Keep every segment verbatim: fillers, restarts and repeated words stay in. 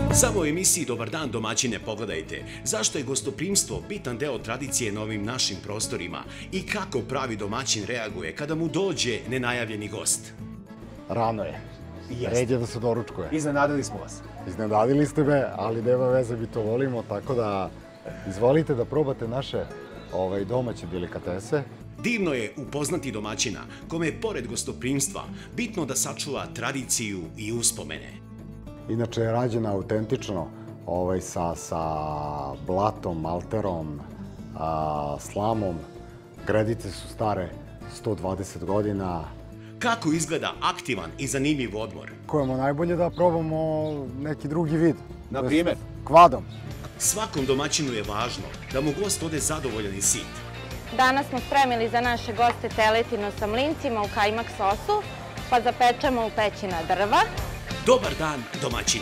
Samo u emisiji Dobar dan domaćine pogledajte zašto je gostoprimstvo bitan deo tradicije na ovim našim prostorima i kako pravi domaćin reaguje kada mu dođe nenajavljeni gost. Rano je. Red je da se doručkuje. Iznenadili smo vas. Iznenadili ste me, ali nema veze, mi to volimo, tako da izvolite da probate naše domaće delikatese. Divno je upoznati domaćina kome je pored gostoprimstva bitno da sačuva tradiciju i uspomene. Inače je rađena autentično sa blatom, malterom, slamom. Gredice su stare sto dvadeset godina. Kako izgleda aktivan i zanimljiv odmor? Kojemo najbolje da probamo neki drugi vid. Na primjer? Kvadom. Svakom domaćinu je važno da mu gost ode zadovoljan i sit. Danas smo spremili za naše goste teletinu sa mlincima u kajmak sosu, pa zapečemo u peći na drva. Dobar dan domaćine!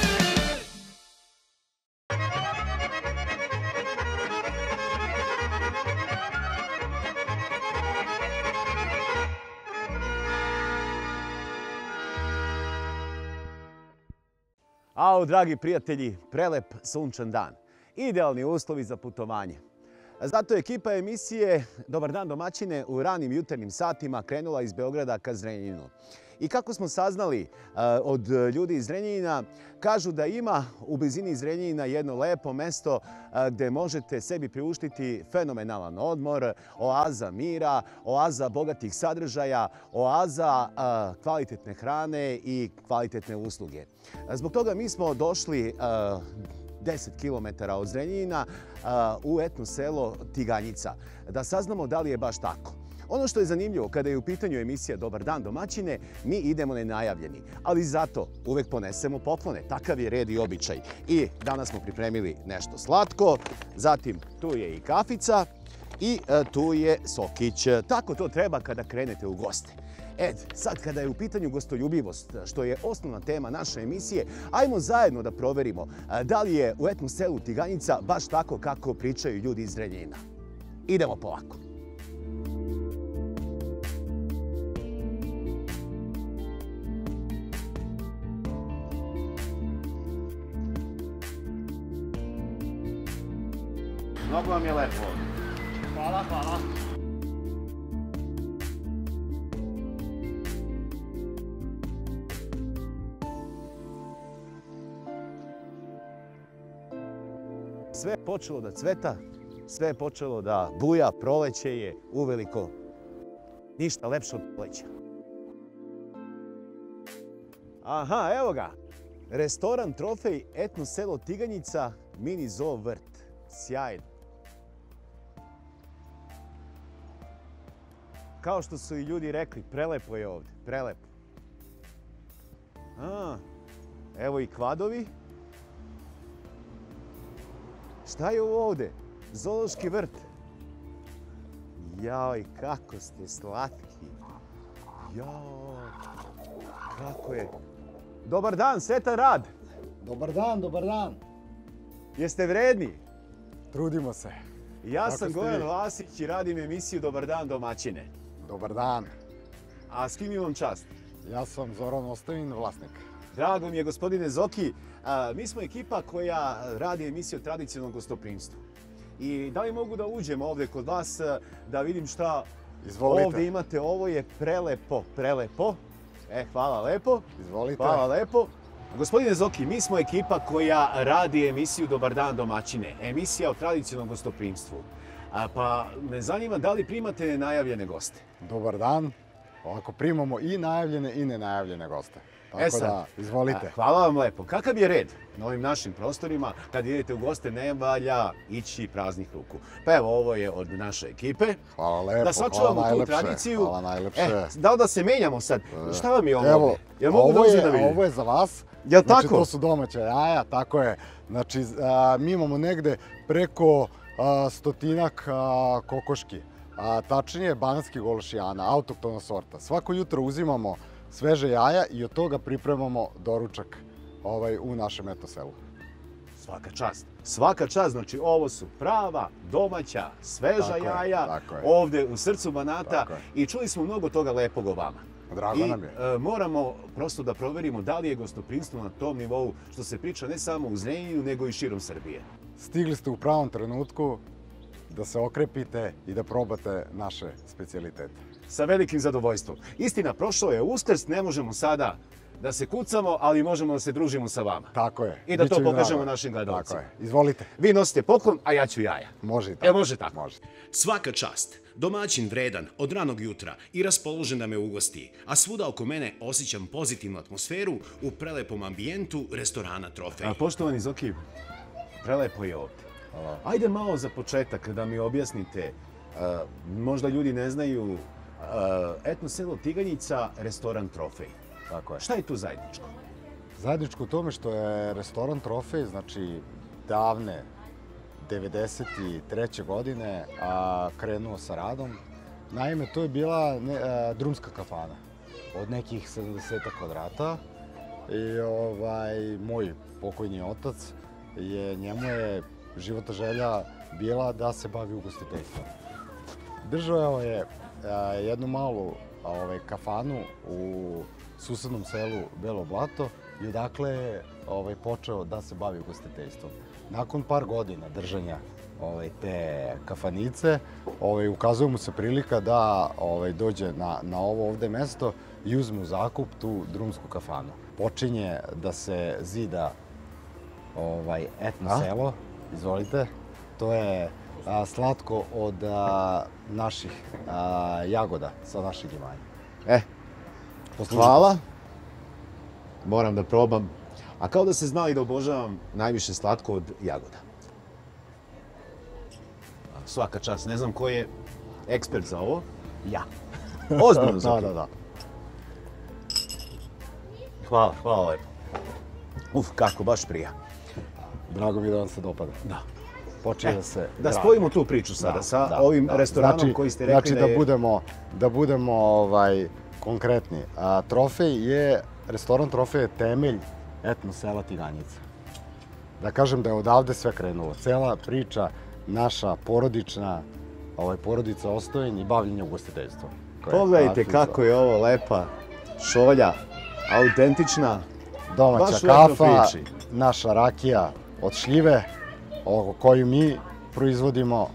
Ao, dragi prijatelji, prelep sunčan dan. Idealni uslovi za putovanje. Zato je ekipa emisije Dobar dan domaćine u ranim jutarnjim satima krenula iz Beograda ka Zrenjaninu. I kako smo saznali od ljudi iz Zrenjanina, kažu da ima u blizini Zrenjanina jedno lepo mesto gde možete sebi priuštiti fenomenalan odmor, oaza mira, oaza bogatih sadržaja, oaza kvalitetne hrane i kvalitetne usluge. Zbog toga mi smo došli deset kilometara od Zrenjanina u etno selo Tiganjica, da saznamo da li je baš tako. Ono što je zanimljivo kada je u pitanju emisija Dobar dan domaćine, mi idemo nenajavljeni, ali zato uvek ponesemo poklone. Takav je red i običaj. I danas smo pripremili nešto slatko, zatim tu je i kafica i tu je sokić. Tako to treba kada krenete u goste. Ed, sad kada je u pitanju gostoljubivost, što je osnovna tema naše emisije, ajmo zajedno da proverimo da li je u etno selu Tiganjica baš tako kako pričaju ljudi iz Zrenjanina. Idemo polako. Mnogo vam je lepo. Hvala, hvala. Sve je počelo da cveta, sve je počelo da buja, proleće je uveliko. Ništa lepše od proleća. Aha, evo ga. Restoran Trofej, etno selo Tiganjica, mini zoo vrt. Sjajno. Kao što su i ljudi rekli, prelepo je ovdje, prelepo. A, evo i kvadovi. Šta je ovo ovdje? Zoološki vrt. Joj, kako ste slatki. Joj, kako je. Dobar dan, sretan rad. Dobar dan, dobar dan. Jeste vredni? Trudimo se. Ja sam Goran Vasić i radim emisiju Dobar dan domaćine. Dobar dan. A s kim imam čast? Ja sam Zoran Ostavin, vlasnik. Drago mi je, gospodine Zoki. Mi smo ekipa koja radi emisiju o tradicionalnom gostoprimstvu. I da li mogu da uđem ovdje kod vas da vidim šta ovdje imate? Ovo je prelepo, prelepo. E, hvala lepo. Izvolite. Hvala lepo. Gospodine Zoki, mi smo ekipa koja radi emisiju Dobar dan domaćine. Emisija o tradicionalnom gostoprimstvu. Pa me zanima da li primate nenajavljene goste? Dobar dan. Ovako primamo i najavljene i nenajavljene goste. Tako da, izvolite. Hvala vam lepo. Kakav je red na ovim našim prostorima? Kad idete u goste, ne valja ići praznih ruku. Pa evo, ovo je od naše ekipe. Hvala lepo, da sačuvamo tu tradiciju. Hvala najlepše. Da li da se menjamo sad? Šta vam je ovo? Evo, Jel mogu da uzem da vidim? Ovo je za vas. Jel tako? Znači, to su domaća jaja, tako je. Znači, mi imamo negde preko stotinak kokoški. Tačnije, banatski gološijana, autoktona sorta. Svako jutro uzimamo sveže jaja i od toga pripremamo doručak u našem etno selu. Svaka čast. Svaka čast, znači ovo su prava, domaća, sveža jaja, ovdje u srcu Banata i čuli smo mnogo toga lepog o vama. Drago I nam je. e, moramo prosto da proverimo da li je gostoprimstvo na tom nivou što se priča ne samo u Zrenjaninu, nego i širom Srbije. Stigli ste u pravom trenutku da se okrepite i da probate naše specijalitete. Sa velikim zadovoljstvom. Istina, prošao je Uskrs, ne možemo sada da se kucamo, ali možemo da se družimo sa vama. Tako je. I da Biće to mi pokažemo drago. našim gledalcima. Tako je. Izvolite. Vi nosite poklon, a ja ću jaja. Može i tako. Jel može tako? Može. Svaka čast. Domaćin vredan od ranog jutra i raspoložen da me ugosti, a svuda oko mene osjećam pozitivnu atmosferu u prelepom ambijentu restorana Trofej. A, poštovani Zoki, prelepo je ovdje. Ajde malo za početak da mi objasnite, a, možda ljudi ne znaju, a, etno selo Tiganjica, restoran Trofej. Tako je. Šta je tu zajedničko? Zajedničko u tome što je restoran Trofej, znači davne devedeset treće godine a, krenuo sa radom. Naime, to je bila ne, a, drumska kafana od nekih sedamdeset kvadrata i ovaj, moj pokojni otac je, njemu je životna želja bila da se bavi ugostiteljstvom. Držao je a, jednu malu a, ovaj, kafanu u susednom selu Belo Blato i odakle je ovaj, počeo da se bavi ugostiteljstvom. Nakon par godina držanja ovaj, te kafanice, ovaj, ukazuje mu se prilika da ovaj, dođe na, na ovo ovde mesto i uzme u zakup tu drumsku kafanu. Počinje da se zida ovaj, etno A? selo, izvolite. To je a, slatko od a, naših a, jagoda sa našeg imanja. E, Poslužite. hvala. Moram da probam. A kao da se znali da obožavam najviše slatko od jagoda. Svaka čast, ne znam ko je ekspert za ovo. Ja. Ozbiljno, Da, Zoki. da, da. Hvala, hvala lepo. Uf, kako, baš prija. Drago mi je da vam se dopada. Da. Počinje da se Da gradi. spojimo tu priču sada Da, sa da, ovim da. restoranom Znači- koji ste rekli znači da da je... budemo, da budemo ovaj, konkretni. A, Trofej je, restoran Trofej je temelj etno sela Tiganjica. Da kažem da je odavde sve krenulo. Cela priča naša porodična, ovaj, porodica Ostojen i bavljenje ugostiteljstvom. koje je Pogledajte tako kako je ovo lepa šolja, autentična. domaća baš lepo kafa, priči. naša rakija od šljive, o, koju mi proizvodimo.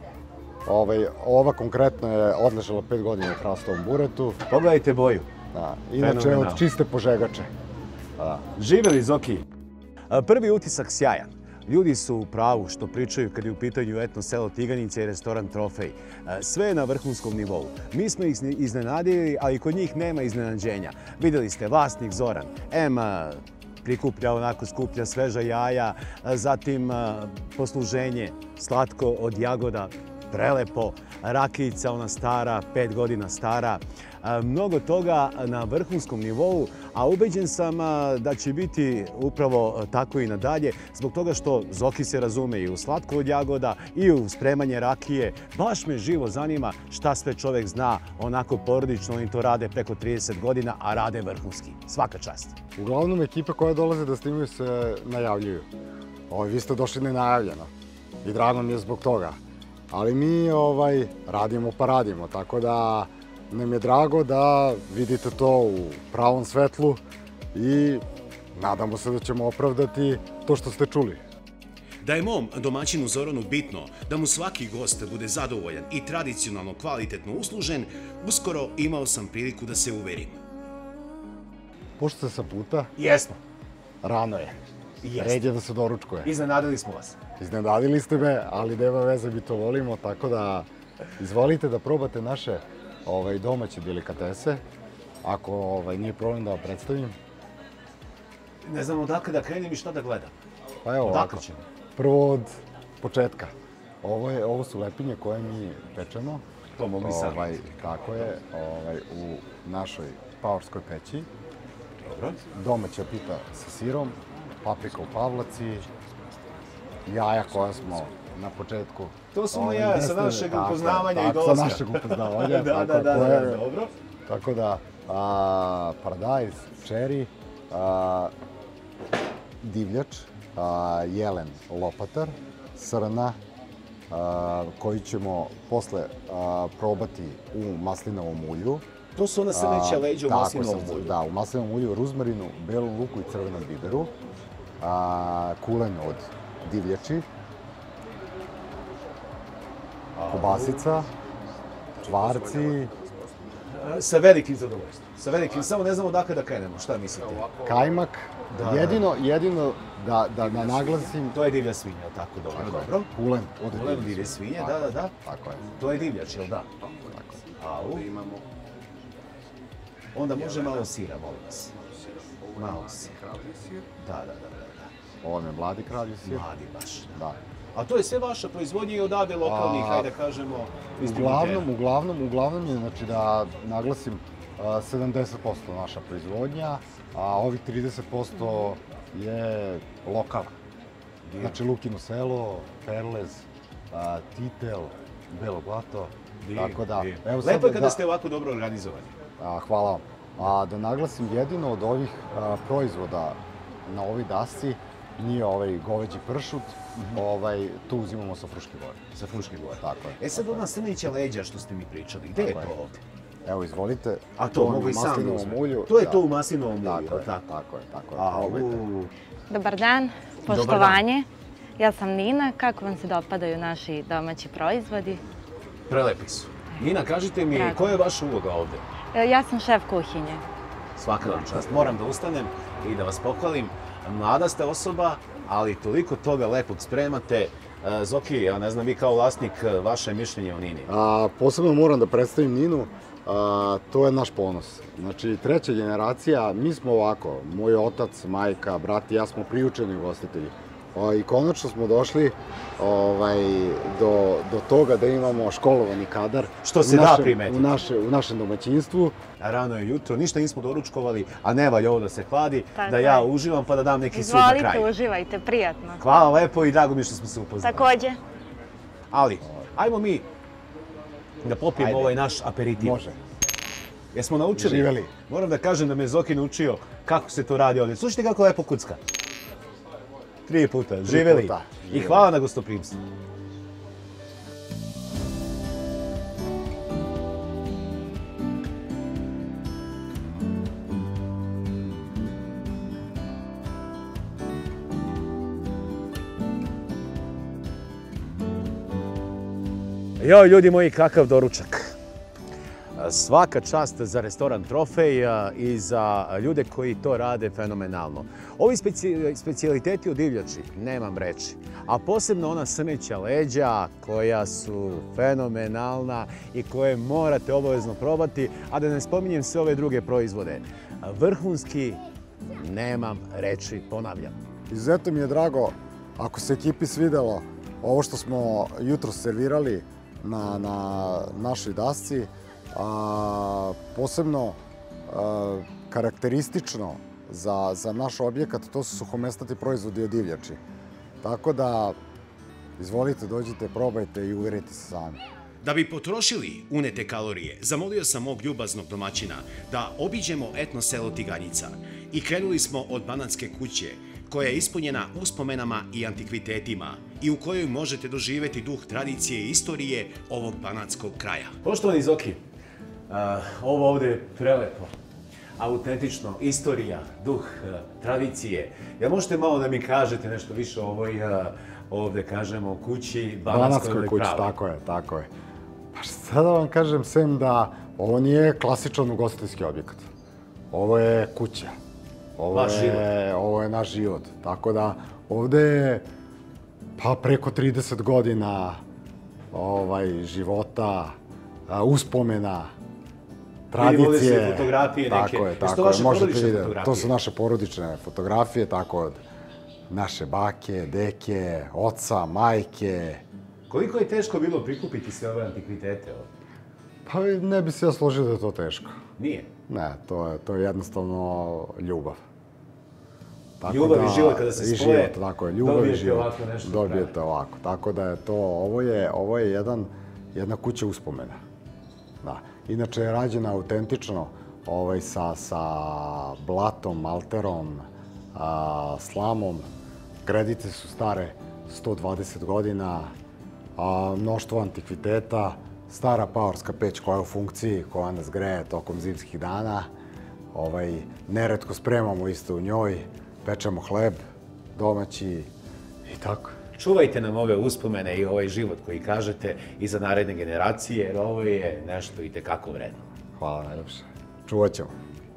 Ovaj, ova konkretno je odležala pet godina u hrastovom buretu. Pogledajte boju. Da, inače Fenomenalno. od čiste požegače. Da. Živeli Zoki! A, Prvi utisak sjajan. Ljudi su u pravu što pričaju kad je u pitanju etno selo Tiganjica i restoran Trofej. A, Sve je na vrhunskom nivou. Mi smo ih iznenadili, ali kod njih nema iznenađenja. Vidjeli ste vlasnik Zoran. M a, prikuplja onako skuplja sveža jaja, a, zatim a, posluženje slatko od jagoda, prelepo, rakijica ona stara, pet godina stara. A, Mnogo toga na vrhunskom nivou, a ubeđen sam a, da će biti upravo tako i nadalje, zbog toga što Zoki se razume i u slatko od jagoda i u spremanje rakije. Baš me živo zanima šta sve čovjek zna onako porodično, oni to rade preko trideset godina, a rade vrhunski. Svaka čast. Uglavnom, ekipe koje dolaze da snimaju se najavljuju. Ovaj, vi ste došli nenajavljeno i drago mi je zbog toga. Ali mi ovaj, radimo pa radimo, tako da nam je drago da vidite to u pravom svetlu i nadamo se da ćemo opravdati to što ste čuli. Da je mom domaćinu Zoranu bitno da mu svaki gost bude zadovoljan i tradicionalno kvalitetno uslužen, uskoro imao sam priliku da se uverim. Pošto ste sa puta, Jesmo. rano je. Jeste. Red je da se doručkuje. Iznenadili smo vas. Iznenadili ste me, ali nema veze, mi to volimo, tako da izvolite da probate naše ovaj, domaće delikatese. Ako ovaj, nije problem da vam predstavim. Ne znam odakle da krenem i šta da gledam. Pa evo ovako. Odakle ćemo? Prvo od početka. Ovo, je, ovo su lepinje koje mi pečemo. To mogu i sami. Ovaj, tako je, ovaj, u našoj paorskoj peći. Dobro. Domaća pita sa sirom, paprika u pavlaci, jaja koja smo na početku... To su ovaj, jaja sa desne- našeg tako je, upoznavanja i tako, dolaska. Sa našeg upoznavanja. Da, tako da, da, koje- da, dobro. Tako da, a, paradajz, čeri, a, divljač, a, jelen, lopatar, srna, a, koji ćemo posle a, probati u maslinovom ulju. To su ona srneća leđa u Tako, maslinovom srce, ulju. Da, u maslinovom ulju, ruzmarinu, belom luku i crvenom biberu. A, kulen od divljači. Kobasica, čvarci, Sa velikim zadovoljstvom. Sa velikim, samo ne znamo odakle da krenemo. Šta mislite? kajmak. Jedino, jedino da, da, da naglasim... To je divlja svinja, jel tako? Dobro, Tako je, dobro. Kulen od Kulen od divlje svinje, da, da, da. Tako je. To je divljač, jel da? Au. Onda može malo sira, molim vas. Malo sira. Da, da, da, da. da. Ovo je mladi kravlji sir. Mladi baš. Da. A to je sve vaša proizvodnja i odavde lokalnih, A, hajde da kažemo, distributera. Uglavnom, uglavnom, uglavnom je, znači da naglasim, a, sedamdeset posto naša proizvodnja, a ovih trideset posto je lokal. Znači Lukino selo, Perlez, a, Titel, Belo blato. Tako da, evo sad Lepo je kada da- ste ovako dobro organizovani. A, hvala vam. A da naglasim, jedino od ovih a, proizvoda na ovoj dasci nije ovaj goveđi pršut, ovaj, tu uzimamo sa Fruške gore. Sa Fruške gore. Tako je. E sad ona srneća leđa što ste mi pričali, gde je Tako to je. ovde? Evo, izvolite. A to je mogu i u sam da maslinovom uzmem. ulju. To je Da. to u maslinovom ulju, Tako jel je, tako? tako je, tako je. A, Probajte. u, Dobar dan, poštovanje. Ja sam Nina. Kako vam se dopadaju naši domaći proizvodi? prelepi su. Nina, kažite mi, Drago. koja je vaša uloga ovde? E, Ja sam šef kuhinje. Svaka vam čast. Moram da ustanem i da vas pohvalim. Mlada ste osoba, ali toliko toga lepog spremate. E, Zoki, ja ne znam, vi kao vlasnik, vaše mišljenje o Nini. A, posebno moram da predstavim Ninu, a, to je naš ponos. Znači, treća generacija, mi smo ovako, moj otac, majka, brat i ja smo priučeni ugostitelji. O, I konačno smo došli ovaj, do, do toga da imamo školovani kadar Što se u da našem, primetiti. u, naše, u našem domaćinstvu. Rano je jutro, ništa nismo doručkovali, a ne valja ovo da se hladi, Tako da je. ja uživam pa da dam neki sud na Izvolite, kraju. uživajte, prijatno. Hvala lepo i drago mi je što smo se upoznali. Takođe, Ali, ajmo mi da popijemo Ajde. ovaj naš aperitiv. Može. Jesmo naučili? Živeli. Moram da kažem da me Zoki naučio kako se to radi ovdje. Slušajte kako lepo kucka. Tri puta. Živeli. puta. I Živeli. hvala na gostoprimstvu. Joj, ljudi moji, kakav doručak. Svaka čast za restoran Trofej i za ljude koji to rade fenomenalno. Ovi speci- specijaliteti od divljači, nemam reći. A posebno ona srneća leđa koja su fenomenalna i koje morate obavezno probati, a da ne spominjem sve ove druge proizvode. Vrhunski, nemam reći, ponavljam. Izuzetno mi je drago ako se ekipi svidelo ovo što smo jutro servirali na, na našoj dasci. A, posebno a, karakteristično za, za naš objekat, to su suhomestati proizvodi od divljači. Tako da, izvolite, dođite, probajte i uverite se sami. Da bi potrošili unete kalorije, zamolio sam mog ljubaznog domaćina da obiđemo etno selo Tiganjica i krenuli smo od Banatske kuće, koja je ispunjena uspomenama i antikvitetima i u kojoj možete doživjeti duh tradicije i istorije ovog banatskog kraja. Poštovani Zoki, ovo ovdje je prelepo, autentično, istorija, duh, tradicije. Jel možete malo da mi kažete nešto više o ovoj, ovdje kažemo, kući, Banatskoj Banatskoj kući, pravi? tako je, tako je. Pa šta da vam kažem, sem da ovo nije klasičan ugostiteljski objekat. Ovo je kuća. Ovo Vaš je, ovo je naš život. Tako da ovde je pa preko trideset godina ovaj, života, a, uspomena, Vidimo ovdje tradicije. su fotografije neke. Tako je, Jesu to tako je. vaše Možete porodične vidjeti. fotografije? To su naše porodične fotografije, tako od naše bake, deke, oca, majke. Koliko je teško bilo prikupiti sve ove antikvitete ovdje? Pa ne bi se ja složio da je to teško. Nije. Ne, to je, to je jednostavno ljubav. Tako Ljubav i život kada se i spoje, život, tako je, ljubav i dobijete život. ovako nešto Dobijete pravo. ovako. Tako da je to, ovo je, ovo je jedan, jedna kuća uspomena. Da. Inače je rađena autentično ovaj, sa, sa blatom, malterom, a, slamom. Gredice su stare sto dvadeset godina, a mnoštvo antikviteta, stara paorska peć koja je u funkciji, koja nas greje tokom zimskih dana. Ovaj, neretko spremamo isto u njoj, pečemo hleb, domaći i tako. Čuvajte nam ove uspomene i ovaj život koji kažete i za naredne generacije, jer ovo je nešto itekako vredno. Hvala najljepše. Čuvat ćemo.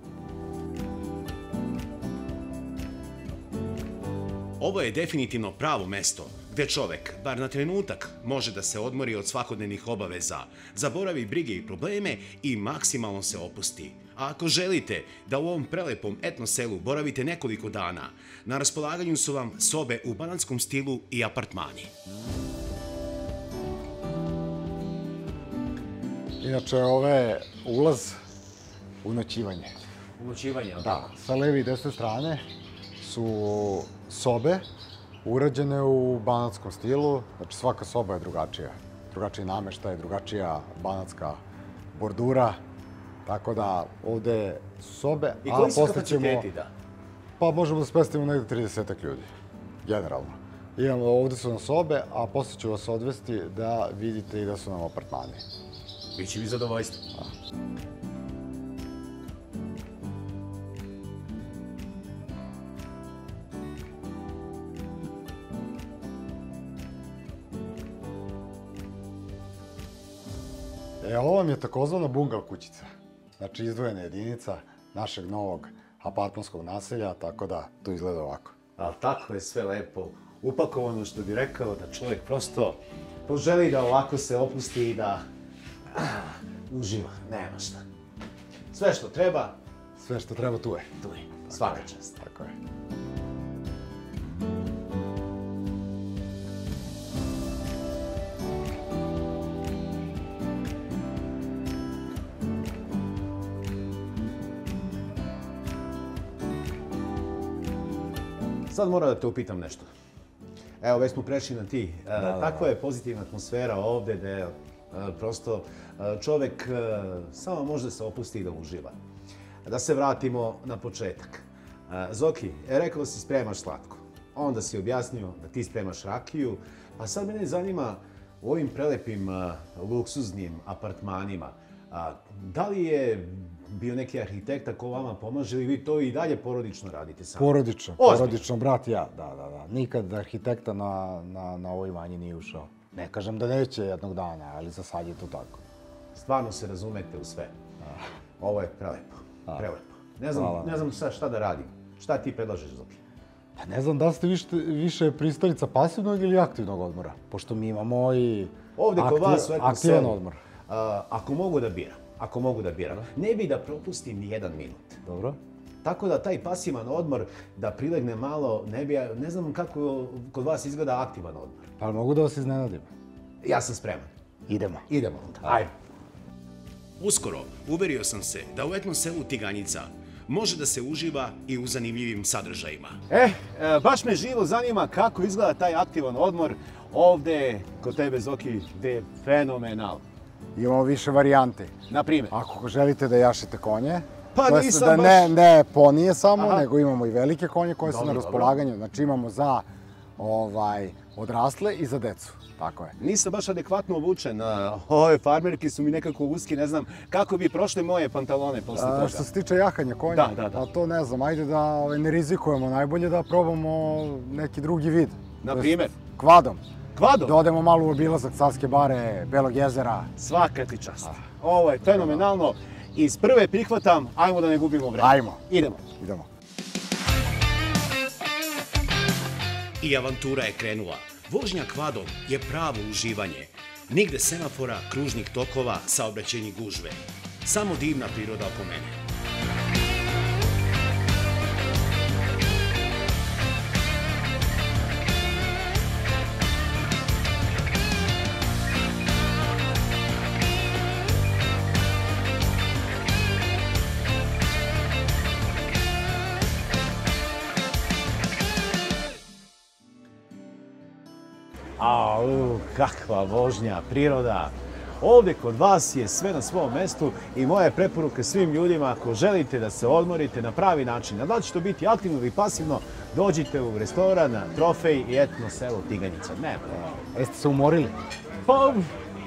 Ovo je definitivno pravo mesto gde čovek, bar na trenutak, može da se odmori od svakodnevnih obaveza, zaboravi brige i probleme i maksimalno se opusti. A ako želite da u ovom prelepom etno selu boravite nekoliko dana, na raspolaganju su vam sobe u banatskom stilu i apartmani. Inače, ovo je ulaz u noćivanje. U noćivanje, da? Sa leve i desne strane su sobe urađene u banatskom stilu. Znači, svaka soba je drugačija. Drugačiji nameštaj, drugačija banatska bordura. Tako da, ovde su sobe, I koji su kapaciteti, da? Pa možemo da spestimo negde tridesetak ljudi, generalno. Imamo, ovde su nam sobe, a posle ću vas odvesti da vidite i da su nam apartmani. Biće mi zadovoljstvo. E, ovo vam je takozvana bungal kućica. Znači, izdvojena jedinica našeg novog apartmanskog naselja, tako da to izgleda ovako. Ali tako je sve lepo upakovano, što bi rekao da čovjek prosto poželi da ovako se opusti i da uživa. Nema šta. Sve što treba... Sve što treba tu je. Tu je. Svaka čast. Tako je. Sad moram da te upitam nešto. Evo, već smo prešli na ti. Takva je pozitivna atmosfera ovde da prosto čovek samo može da se opusti i da uživa. Da se vratimo na početak. Zoki, rekao da si spremaš slatko. Onda si objasnio da ti spremaš rakiju. A sad mene zanima u ovim prelepim luksuznim apartmanima. Da li je bio neki arhitekta ko vama pomaže ili vi to i dalje porodično radite sami? Porodično, porodično, brat i ja, da, da, da. Nikad arhitekta na, na, na ovoj imanji nije ušao. Ne kažem da neće jednog dana, ali za sad je to tako. Stvarno se razumete u sve. Ovo je prelepo, prelepo. Ne znam, ne znam sad šta da radim. Šta ti predlažeš, Zoki? Pa ne znam da li ste više, više pristalica pasivnog ili aktivnog odmora, pošto mi imamo i ovde kod vas u etnom aktivan selu, odmor. Ako mogu da biram, ako mogu da biram, ne bi da propustim ni jedan minut. Dobro. Tako da taj pasivan odmor, da prilegne malo, ne bi, ne znam kako kod vas izgleda aktivan odmor. Pa mogu da vas iznenadim? Ja sam spreman. Idemo. Idemo. Ajde. Uskoro uverio sam se da u etnom selu Tiganjica može da se uživa i u zanimljivim sadržajima. E, baš me živo zanima kako izgleda taj aktivan odmor ovde kod tebe, Zoki, gde je fenomenalno. Imamo više varijante. Na primjer? Ako želite da jašete konje, pa to nisam da baš... ne, ne ponije samo, aha, nego imamo i velike konje koje su na raspolaganju. Znači imamo za ovaj, odrasle i za decu. Tako je. Nisam baš adekvatno obučen. Ove farmerke su mi nekako uski, ne znam kako bi prošle moje pantalone posle toga. Što se tiče jahanja konja, da, da, da. A to ne znam, ajde da ovaj, ne rizikujemo, najbolje da probamo neki drugi vid. Na primjer? Kvadom. Kvadom? Da odemo malo u obilazak Savske bare, Belog jezera. Svaka ti čast. Ovo je fenomenalno. Iz prve prihvatam, ajmo da ne gubimo vreme. Ajmo. Idemo. Idemo. I avantura je krenula. Vožnja kvadom je pravo uživanje. Nigde semafora, kružnih tokova, saobraćajnih gužve. Samo divna priroda oko mene. Au, kakva vožnja, priroda. Ovde kod vas je sve na svom mestu i moja preporuka svim ljudima, ako želite da se odmorite na pravi način, a da li će to biti aktivno ili pasivno, dođite u restoran Trofej i etno selo Tiganjica. Nema. Jeste se umorili? Pa,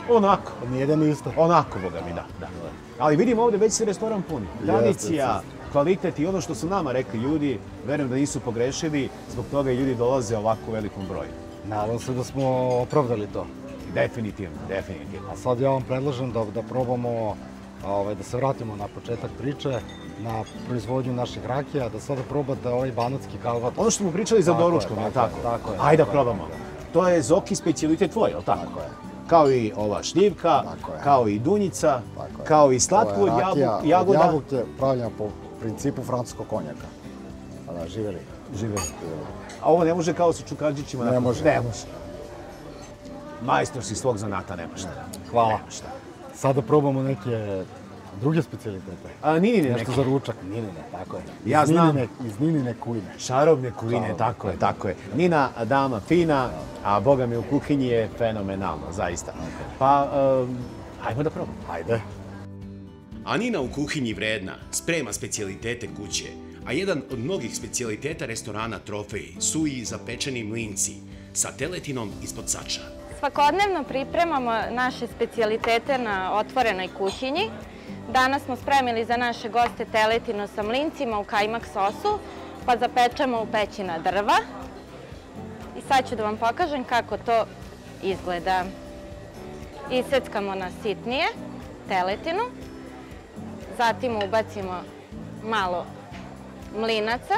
Onako. Nije da ništa. Onako, boga mi, da. da. Ali vidim ovdje već se restoran puni. Tradicija, kvalitet i ono što su nama rekli ljudi, verujem da nisu pogrešili, zbog toga i ljudi dolaze ovako u velikom broju. Nadam se da smo opravdali to. Definitivno, definitivno. A sad ja vam predlažem da, da probamo, ovaj, da se vratimo na početak priče, na proizvodnju naših rakija, da sada probate ovaj banatski kalvat. Ono što smo pričali za doručkom, je li tako? Tako je. Ajde da probamo. To je Zoki specijalitet tvoj, je li tako? Tako je. Kao i ova šljivka, kao i dunjica, kao i slatko od jagoda. Od jabuke pravljena po principu francuskog konjaka. Da, živeli. Živeli. A ovo ne može kao sa čukanđićima? Ne može. Ne može. Majstor si svog zanata, nema šta. Hvala. Nema šta. Sada probamo neke druge specijalitete. A ninine Nešto neke. za ručak. Ninine, tako je. Ja iz znam. Ninine, iz Ninine kujne. Šarobne kujine, tako je, tako je. Nina, dama fina, a boga mi u kuhinji je fenomenalno, zaista. Pa, um, hajmo da probamo. Ajde. A Nina u kuhinji vredna sprema specijalitete kuće, a jedan od mnogih specijaliteta restorana Trofej su i zapečeni mlinci sa teletinom ispod sača. Svakodnevno pripremamo naše specijalitete na otvorenoj kuhinji. Danas smo spremili za naše goste teletinu sa mlincima u kajmak sosu, pa zapečemo u peći na drva. I sad ću da vam pokažem kako to izgleda. Iseckamo na sitnije teletinu, zatim ubacimo malo mlinaca.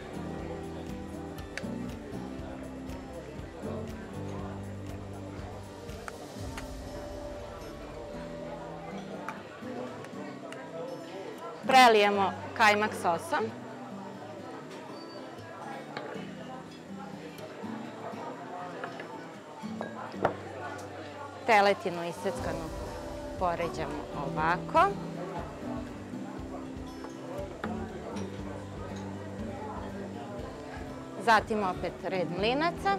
Prelijemo kajmak sosom. Teletinu iseckanu poređamo ovako. Zatim opet red mlinaca.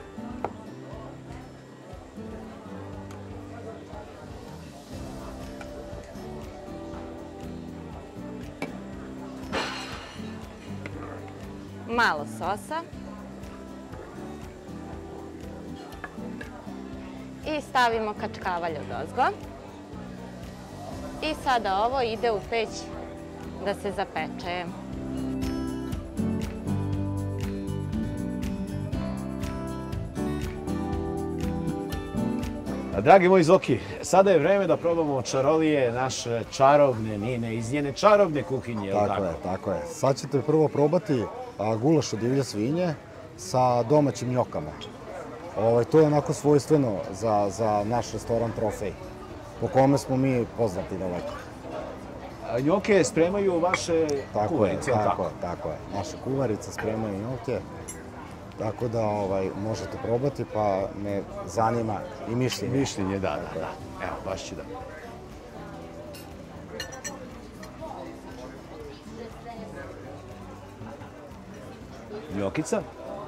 Malo sosa. I stavimo kačkavalj odozgo. I sada ovo ide u peć da se zapeče. Dragi moji Zoki, sada je vreme da probamo čarolije naše čarobne Nine iz njene čarobne kuhinje. Tako je, tako je. Sad ćete prvo probati gulaš od divlje svinje sa domaćim njokama. Ovaj, to je onako svojstveno za, za naš restoran Trofej, po kome smo mi poznati daleko. Njoke spremaju vaše tako kuvarice, je, tako? Tako je, tako je. Naše kuvarice spremaju njoke, tako da ovaj, možete probati, pa me zanima i mišljenje. Mišljenje, da, da, da. Evo, baš ću da. Njokica.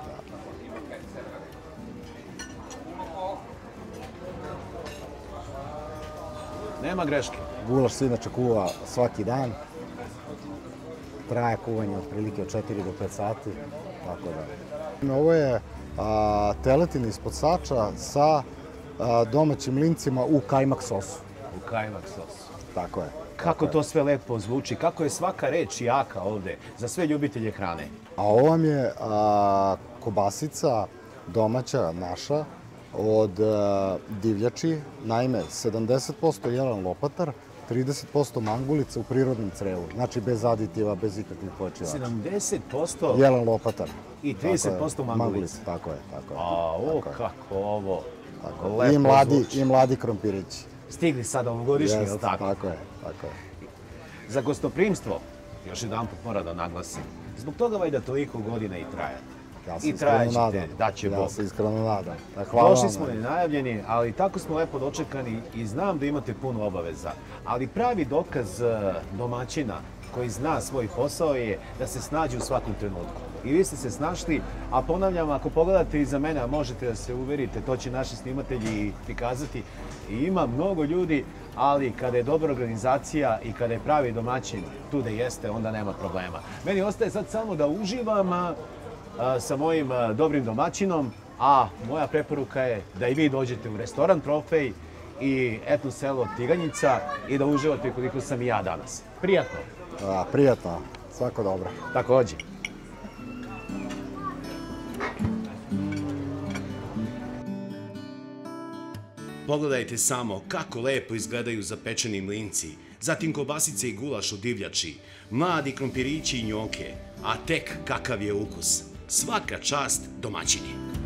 Nema greške. Gulaš se inače kuva svaki dan. Traje kuvanje otprilike od četiri do pet sati. Tako da. Ovo je a, teletina ispod sača sa a, domaćim mlincima u kajmak sosu. U kajmak sosu. Tako je. Kako to sve lepo zvuči, kako je svaka reč jaka ovde za sve ljubitelje hrane. A ovo vam je a, kobasica domaća naša od a, divljači. Naime, sedamdeset posto jelan lopatar, trideset posto mangulica u prirodnom crevu. Znači bez aditiva, bez ikakvih pojačivača. sedamdeset posto jelan lopatar. I trideset posto mangulica. Tako je, tako je. A, o, tako kako ovo tako. lepo I mladi, zvuči. I mladi krompirići. Stigli sad ovogodišnji, je li Jest, tako? Tako je, tako je. Za gostoprimstvo, još jedan put mora da naglasim, zbog toga vajda toliko godina i traje. Ja se I iskreno trajaćete, nadam. daće Ja Bog. se iskreno nadam. Da, hvala Došli vam. smo nenajavljeni, ali tako smo lepo dočekani i znam da imate puno obaveza. Ali pravi dokaz eh, domaćina koji zna svoj posao je da se snađe u svakom trenutku. I vi ste se snašli, a ponavljam, ako pogledate iza mene, a možete da se uverite, to će naši snimatelji i prikazati. I ima mnogo ljudi, ali kada je dobra organizacija i kada je pravi domaćin tu da jeste, onda nema problema. Meni ostaje sad samo da uživam a, a, sa mojim a, dobrim domaćinom, a moja preporuka je da i vi dođete u restoran Trofej i etno selo Tiganjica i da uživate koliko sam i ja danas. Prijatno. Da, prijatno. Svako dobro. Takođe. Pogledajte samo kako lepo izgledaju zapečeni mlinci, zatim kobasice i gulaš u divljači, mladi krompirići i njoke, a tek kakav je ukus. Svaka čast domaćini.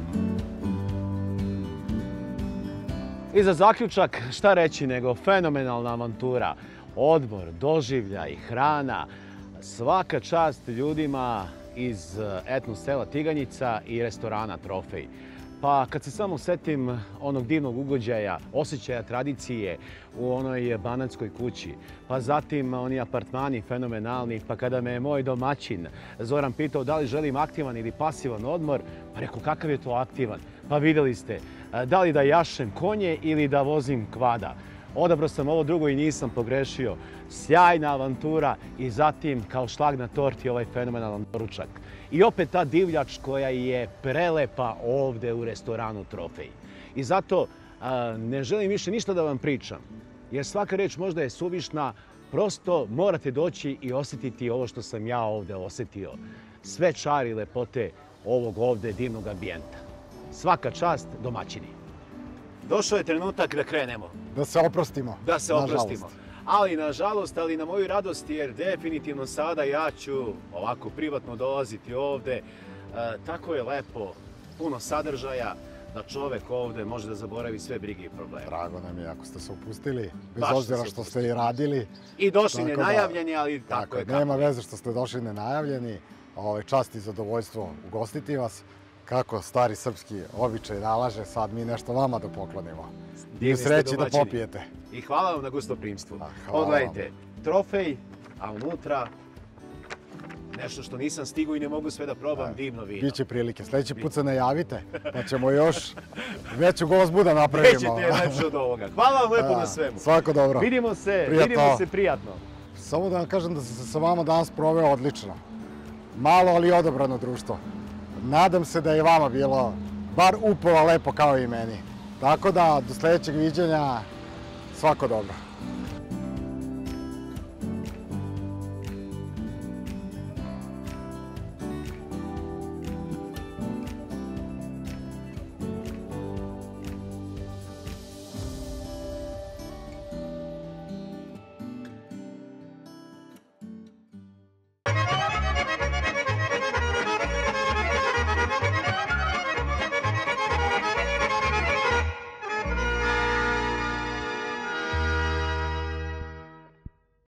I za zaključak, šta reći nego fenomenalna avantura. Odmor, doživljaj, hrana, svaka čast ljudima iz etno sela Tiganjica i restorana Trofej. Pa kad se samo setim onog divnog ugođaja, osjećaja tradicije u onoj banatskoj kući, pa zatim oni apartmani fenomenalni, pa kada me je moj domaćin Zoran pitao da li želim aktivan ili pasivan odmor, pa rekao kakav je to aktivan? Pa videli ste, da li da jašem konje ili da vozim kvada. Odabrao sam ovo drugo i nisam pogrešio. Sjajna avantura i zatim kao šlag na torti ovaj fenomenalan doručak. I opet ta divljač koja je prelepa ovde u restoranu Trofej. I zato a, ne želim više ništa da vam pričam, jer svaka reč možda je suvišna, prosto morate doći i osjetiti ovo što sam ja ovde osjetio. Sve čari i lepote ovog ovde divnog ambijenta. Svaka čast domaćini. Došao je trenutak da krenemo. Da se oprostimo. Da se nažalost. oprostimo. Ali nažalost, ali na moju radost, jer definitivno sada ja ću ovako privatno dolaziti ovde. E, tako je lepo, puno sadržaja, da čovek ovde može da zaboravi sve brige i probleme. Drago nam je ako ste se opustili, bez Baš obzira ste se što ste i radili. I došli Tako da- nenajavljeni, ali tako, Tako je je, kako. nema veze što ste došli nenajavljeni. Ovaj, čast i zadovoljstvo ugostiti vas. Kako stari srpski običaj nalaže, sad mi nešto vama da poklonimo. I Divni u ste sreći da domaćini. popijete. I hvala vam na gostoprimstvu. A, hvala Pogledajte, Trofej, a unutra nešto što nisam stigao i ne mogu sve da probam, divno vino. Biće prilike. Sljedeći put se najavite, pa ćemo još veću gozbu da napravimo. Nećete lepše od ovoga. Hvala vam lepo Da, na svemu. Svako dobro. Vidimo se, Prijatno. vidimo se prijatno. Samo da vam kažem da sam se sa vama danas proveo odlično. Malo, ali odabrano društvo. Nadam se da je vama bilo bar upola lepo kao i meni. Tako da, do sljedećeg viđenja, svako dobro.